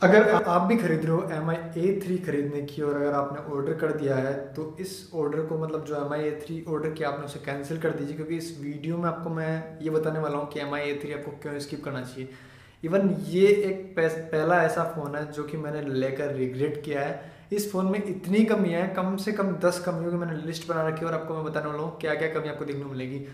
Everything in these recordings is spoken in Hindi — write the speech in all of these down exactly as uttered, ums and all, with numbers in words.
अगर आ- आप भी खरीद रहे हो एम आई ए थ्री खरीदने की, और अगर आपने ऑर्डर कर दिया है तो इस ऑर्डर को, मतलब जो M I A three order किया आपने, उसे कैंसिल कर दीजिए, क्योंकि इस वीडियो में आपको मैं ये बताने वाला हूँ कि एम आई ए थ्री आपको क्यों स्किप करना चाहिए। इवन ये एक पैस- पहला ऐसा फ़ोन है जो कि मैंने लेकर रिग्रेट किया है। इस फ़ोन में इतनी कमियां हैं, कम से कम दस कमियों की मैंने लिस्ट बना रखी है, और आपको मैं बताने वाला हूँ क्या क्या कमी आपको देखने को मिलेगी।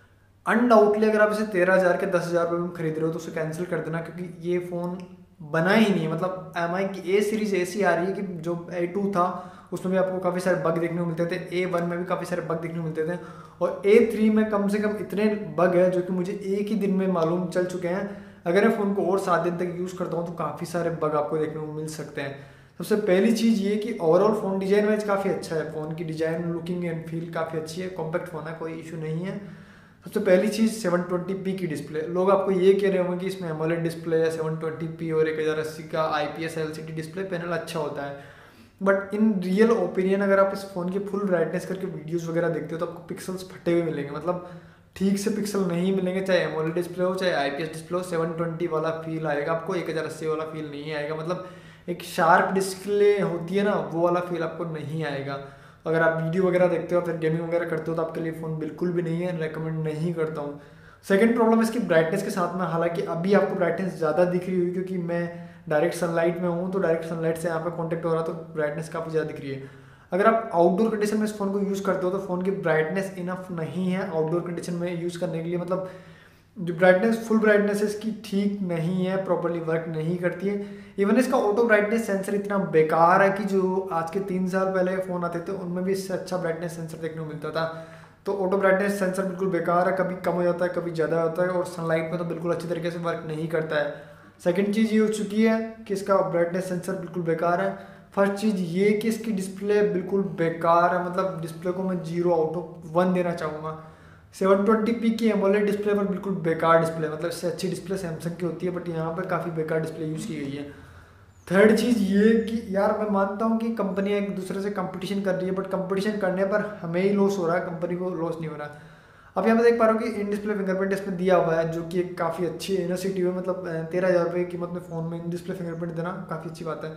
अनडाउटली अगर आप इसे तेरह हज़ार के दस हज़ार रुपये में खरीद रहे हो तो उसे कैंसिल कर देना, क्योंकि ये फ़ोन बना ही नहीं है। मतलब एम आई की ए सीरीज ऐसी आ रही है कि जो ए टू था उसमें भी आपको काफ़ी सारे बग देखने को मिलते थे, ए वन में भी काफ़ी सारे बग देखने को मिलते थे, और ए थ्री में कम से कम इतने बग है जो कि मुझे एक ही दिन में मालूम चल चुके हैं। अगर मैं फ़ोन को और सात दिन तक यूज़ करता हूँ तो काफ़ी सारे बग आपको देखने को मिल सकते हैं। सबसे पहली चीज़ ये कि ओवरऑल फ़ोन डिज़ाइन वाइज काफ़ी अच्छा है, फ़ोन की डिज़ाइन लुकिंग एंड फील काफ़ी अच्छी है, कॉम्पैक्ट फ़ोन है, कोई इशू नहीं है। सबसे पहली चीज़ सेवन ट्वेंटी पी की डिस्प्ले। लोग आपको ये कह रहे होंगे कि इसमें एमोलेड डिस्प्ले है, सेवन ट्वेंटी पी और एक हज़ार अस्सी का I P S L C D display panel अच्छा होता है, बट इन रियल ओपिनियन अगर आप इस फ़ोन की फुल ब्राइटनेस करके वीडियोस वगैरह देखते हो तो आपको पिक्सल्स फटे हुए मिलेंगे। मतलब ठीक से पिक्सल नहीं मिलेंगे, चाहे एमोलेड डिस्प्ले हो चाहे आई पी एस डिस्प्ले हो। सेवन ट्वेंटी वाला फील आएगा आपको, एक हज़ार अस्सी वाला फील नहीं आएगा। मतलब एक शार्प डिस्प्ले होती है ना, वो वाला फील आपको नहीं आएगा। अगर आप वीडियो वगैरह देखते हो फिर गेमिंग वगैरह करते हो तो आपके लिए फ़ोन बिल्कुल भी नहीं है, रेकमेंड नहीं करता हूँ। सेकंड प्रॉब्लम इसकी ब्राइटनेस के साथ में, हालांकि अभी आपको ब्राइटनेस ज़्यादा दिख रही हुई क्योंकि मैं डायरेक्ट सनलाइट में हूँ, तो डायरेक्ट सनलाइट से यहाँ पे कांटेक्ट हो रहा है तो ब्राइटनेस काफ़ी ज़्यादा दिख रही है। अगर आप आउटडोर कंडीशन में इस फ़ोन को यूज़ करते हो तो फ़ोन की ब्राइटनेस इनफ नहीं है आउटडोर कंडीशन में यूज़ करने के लिए। मतलब जो ब्राइटनेस, फुल ब्राइटनेस इसकी ठीक नहीं है, प्रॉपरली वर्क नहीं करती है। इवन इसका ऑटो ब्राइटनेस सेंसर इतना बेकार है कि जो आज के तीन साल पहले फ़ोन आते थे उनमें भी इससे अच्छा ब्राइटनेस सेंसर देखने को मिलता था। तो ऑटो ब्राइटनेस सेंसर बिल्कुल बेकार है, कभी कम हो जाता है कभी ज़्यादा होता है, और सनलाइट में तो बिल्कुल अच्छी तरीके से वर्क नहीं करता है। सेकंड चीज़ ये हो चुकी है कि इसका ब्राइटनेस सेंसर बिल्कुल बेकार है। फर्स्ट चीज़ ये कि इसकी डिस्प्ले बिल्कुल बेकार है, मतलब डिस्प्ले को मैं जीरो आउट ऑफ वन देना चाहूँगा। सेवन ट्वेंटी पी की एमोलेड डिस्प्ले पर बिल्कुल बेकार डिस्प्ले, मतलब इससे अच्छी डिस्प्ले सैमसंग की होती है, बट यहाँ पर काफ़ी बेकार डिस्प्ले यूज़ की गई है। थर्ड चीज़ ये कि यार मैं मानता हूँ कि कंपनियां एक दूसरे से कंपटीशन कर रही है, बट कंपटीशन करने पर हमें ही लॉस हो रहा है, कंपनी को लॉस नहीं हो रहा। अब यहाँ पे देख पा रहे हो कि इन डिस्प्ले फिंगरप्रिंट इसमें दिया हुआ है, जो कि एक काफ़ी अच्छी इनोसिटी है। मतलब तेरह हज़ार रुपये की कीमत में फ़ोन में इन डिस्प्ले फिंगरप्रिंट देना काफ़ी अच्छी बात है,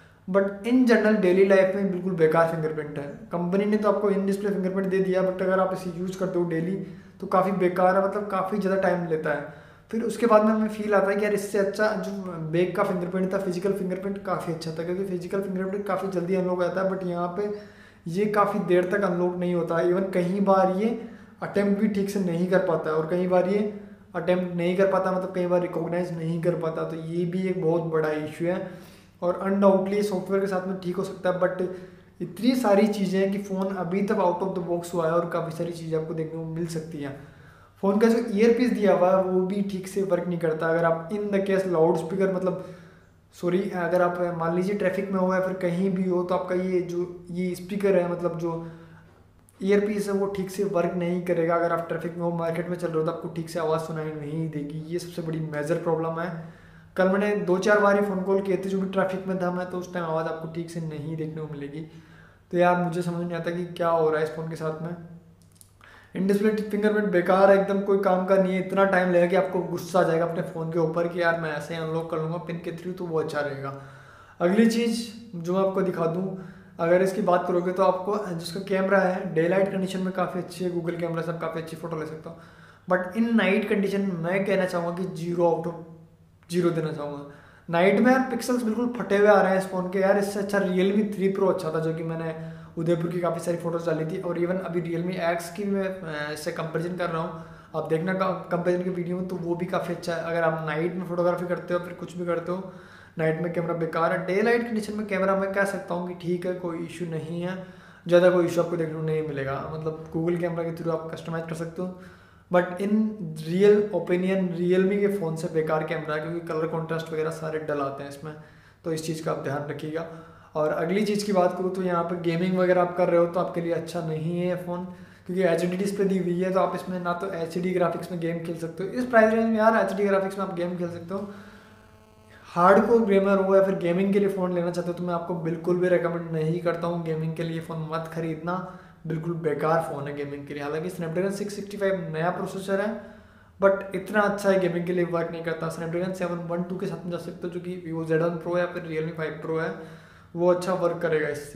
but in general daily life में बिल्कुल बेकार फिंगरप्रिंट है। कंपनी ने तो आपको इन डिस्प्ले फिंगरप्रिंट दे दिया, बट अगर आप इसे यूज़ करते हो डेली तो काफ़ी बेकार है, मतलब काफ़ी ज़्यादा टाइम लेता है। फिर उसके बाद में हमें फील आता है कि यार इससे अच्छा जो बैक का फिंगरप्रिंट था, फिजिकल फिंगरप्रिंट काफ़ी अच्छा था, क्योंकि फिजिकल फिंगरप्रिंट काफ़ी जल्दी अनलॉक हो जाता है, बट यहाँ पे ये काफ़ी देर तक अनलॉक नहीं होता है। इवन कई बार ये अटेम्प्ट भी ठीक से नहीं कर पाता है, और कई बार ये अटेम्प्ट नहीं कर पाता, मतलब कई बार रिकॉग्नाइज नहीं कर पाता, तो ये भी एक बहुत बड़ा इशू है। और अनडाउटली सॉफ्टवेयर के साथ में ठीक हो सकता है, बट इतनी सारी चीज़ें हैं कि फ़ोन अभी तक आउट ऑफ द बॉक्स हुआ है और काफ़ी सारी चीज़ें आपको देखने को मिल सकती हैं। फ़ोन का जो ईयर पीस दिया हुआ है वो भी ठीक से वर्क नहीं करता। अगर आप in the case loudspeaker, मतलब सॉरी, अगर आप मान लीजिए ट्रैफिक में हो या फिर कहीं भी हो तो आपका ये जो ये स्पीकर है, मतलब जो ईयर पीस है वो ठीक से वर्क नहीं करेगा। अगर आप ट्रैफिक में हो, मार्केट में चल रहे हो तो आपको ठीक से आवाज़ सुनाई नहीं देगी। ये सबसे बड़ी मेजर प्रॉब्लम है। कल मैंने दो चार बार ही फ़ोन कॉल किए थे जो भी ट्रैफिक में था मैं, तो उस टाइम आवाज़ आपको ठीक से नहीं देखने को मिलेगी। तो यार मुझे समझ नहीं आता कि क्या हो रहा है इस फ़ोन के साथ में। इन डिस्प्ले फिंगरप्रिंट बेकार है, एकदम कोई काम का नहीं है। इतना टाइम लगेगा कि आपको गुस्सा आ जाएगा अपने फ़ोन के ऊपर कि यार मैं ऐसे ही अनलॉक कर लूँगा पिन के थ्रू, तो वो अच्छा रहेगा। अगली चीज़ जो मैं आपको दिखा दूँ, अगर इसकी बात करोगे तो आपको जिसका कैमरा है डे लाइट कंडीशन में काफ़ी अच्छी है, गूगल कैमरा से आप काफ़ी अच्छी फ़ोटो ले सकता हूँ, बट इन नाइट कंडीशन मैं कहना चाहूँगा कि जीरो आउट ऑफ जीरो देना चाहूँगा। नाइट में यार पिक्सल्स बिल्कुल फटे हुए आ रहे हैं इस फ़ोन के। यार इससे अच्छा रियलमी थ्री प्रो अच्छा था, जो कि मैंने उदयपुर की काफ़ी सारी फोटोज डाली थी, और इवन अभी रियलमी एक्स की मैं इससे कंपेरिजन कर रहा हूँ, आप देखना कंपेरिजन की वीडियो में, तो वो भी काफ़ी अच्छा है। अगर आप नाइट में फोटोग्राफी करते हो फिर कुछ भी करते हो, नाइट में कैमरा बेकार है। डे लाइट कंडीशन में कैमरा मैं कह सकता हूँ कि ठीक है, कोई इशू नहीं है, ज़्यादा कोई इशू आपको देखने को नहीं मिलेगा। मतलब गूगल कैमरा के थ्रू आप कस्टमाइज कर सकते हो, but in real opinion Realme के फ़ोन से बेकार कैमरा है, क्योंकि कलर कॉन्ट्रास्ट वगैरह सारे डल आते हैं इसमें, तो इस चीज़ का आप ध्यान रखिएगा। और अगली चीज़ की बात करूँ तो यहाँ पर गेमिंग वगैरह आप कर रहे हो तो आपके लिए अच्छा नहीं है ये फ़ोन, क्योंकि एच डी डिस्प्ले दी हुई है, तो आप इसमें ना तो एच डी ग्राफिक्स में गेम खेल सकते हो। इस प्राइस रेंज में यार एच डी ग्राफिक्स में आप गेम खेल सकते हो। हार्ड कोर गेमर हो या फिर गेमिंग के लिए फ़ोन लेना चाहते हो तो मैं आपको बिल्कुल भी रेकमेंड नहीं करता हूँ। गेमिंग के लिए फ़ोन मत खरीदना, बिल्कुल बेकार फ़ोन है गेमिंग के लिए। हालांकि स्नैपड्रैगन सिक्स सिक्सटी फाइव नया प्रोसेसर है, बट इतना अच्छा है गेमिंग के लिए वर्क नहीं करता। स्नैपड्रैगन सेवन वन टू के साथ में जा सकते हो, जो कि वीवो जेड वन प्रो या फिर रियलमी फाइव प्रो है, वो अच्छा वर्क करेगा इससे।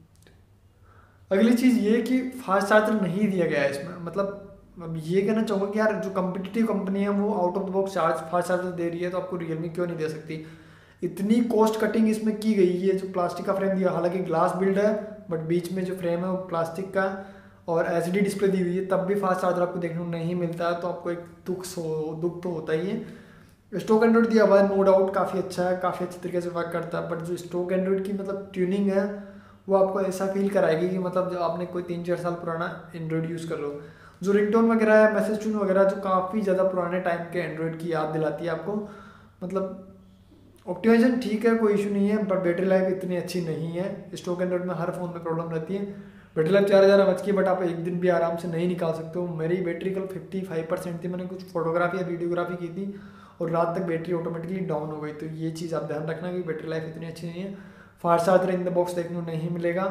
अगली चीज़ ये कि फास्ट चार्जर नहीं दिया गया है इसमें। मतलब अब ये कहना चाहूँगा कि यार जो कम्पिटिटिव कंपनी है वो out of the box charge fast charger दे रही है, तो आपको रियलमी क्यों नहीं दे सकती। इतनी कॉस्ट कटिंग इसमें की गई है। जो प्लास्टिक का फ्रेम दिया, हालांकि ग्लास बिल्ड है बट बीच में जो फ्रेम है वो प्लास्टिक का, और एच डी डिस्प्ले दी हुई है, तब भी फास्ट चार्जर आपको देखने को नहीं मिलता है, तो आपको एक दुख सो दुख तो होता ही है। स्टॉक एंड्रॉइड दिया हुआ है, नो डाउट काफ़ी अच्छा है, काफ़ी अच्छे तरीके से वर्क करता है, बट जो स्टॉक एंड्रॉइड की मतलब ट्यूनिंग है वो आपको ऐसा फील कराएगी कि मतलब जो आपने कोई तीन चार साल पुराना एंड्रॉइड यूज़ कर लो। जो रिंगटोन वगैरह है, मैसेज ट्यून वगैरह, जो काफ़ी ज़्यादा पुराने टाइम के एंड्रॉइड की याद दिलाती है आपको। मतलब ऑप्टिमाइजेशन ठीक है, कोई इशू नहीं है, बट बैटरी लाइफ इतनी अच्छी नहीं है। स्टॉक एंड्रॉइड में हर फोन में प्रॉब्लम रहती है। बैटरी लाइफ चार हज़ार एम एच की, बट आप एक दिन भी आराम से नहीं निकाल सकते हो। मेरी बैटरी कल फिफ्टी फाइव परसेंट थी, मैंने कुछ फोटोग्राफी या वीडियोग्राफी की थी और रात तक बैटरी ऑटोमेटिकली डाउन हो गई। तो ये चीज़ आप ध्यान रखना कि बैटरी लाइफ इतनी अच्छी नहीं है। Fast charger in the box देखने को नहीं मिलेगा,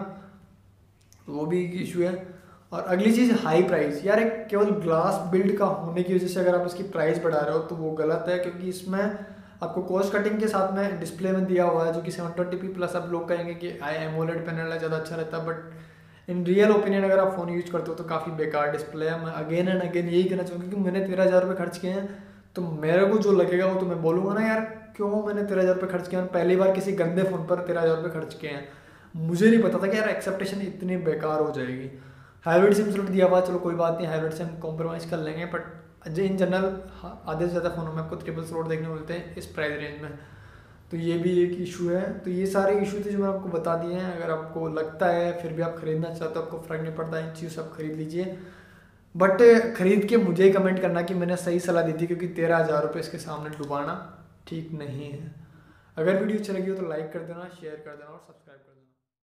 वो भी एक इशू है। और अगली चीज़ हाई प्राइस। यार एक केवल ग्लास बिल्ड का होने की वजह से अगर आप इसकी प्राइस बढ़ा रहे हो तो वो गलत है, क्योंकि इसमें आपको कॉस्ट कटिंग के साथ में डिस्प्ले में दिया हुआ है जो कि सेवन ट्वेंटी पी प्लस। अब लोग कहेंगे कि आई एमोलेड पैनल है, ज़्यादा अच्छा रहता है, बट इन रियल ओपिनियन अगर आप फ़ोन यूज करते हो तो काफ़ी बेकार डिस्प्ले है। मैं अगेन एंड अगेन यही कहना चाहूँगा कि मैंने तेरह हज़ार रुपये खर्च किए हैं, तो मेरे को जो लगेगा वो तो मैं बोलूँगा ना यार क्यों मैंने तेरह हज़ार रुपये खर्च किया। पहली बार किसी गंदे फ़ोन पर तेरह हज़ार रुपये खर्च किए हैं, मुझे नहीं पता था कि यार एक्सेप्टेशन इतनी बेकार हो जाएगी। हाइब्रिड सिम स्लॉट दिया हुआ, चलो कोई बात नहीं, हाइब्रिड से हम कॉम्प्रोमाइज़ कर लेंगे, बट इन जनरल आधे से ज़्यादा फ़ोनों में आपको ट्रिपल स्लॉट देखने को मिलते हैं इस प्राइस रेंज में, तो ये भी एक इशू है। तो ये सारे इशू थे जो मैंने आपको बता दिए हैं। अगर आपको लगता है फिर भी आप खरीदना चाहते हो, आपको फ़र्क नहीं पड़ता, इन चीज़ से आप खरीद लीजिए, बट खरीद के मुझे कमेंट करना कि मैंने सही सलाह दी थी, क्योंकि तेरह हज़ार रुपये इसके सामने डुबाना ठीक नहीं है। अगर वीडियो अच्छी लगी हो तो लाइक कर देना, शेयर कर देना और सब्सक्राइब कर देना।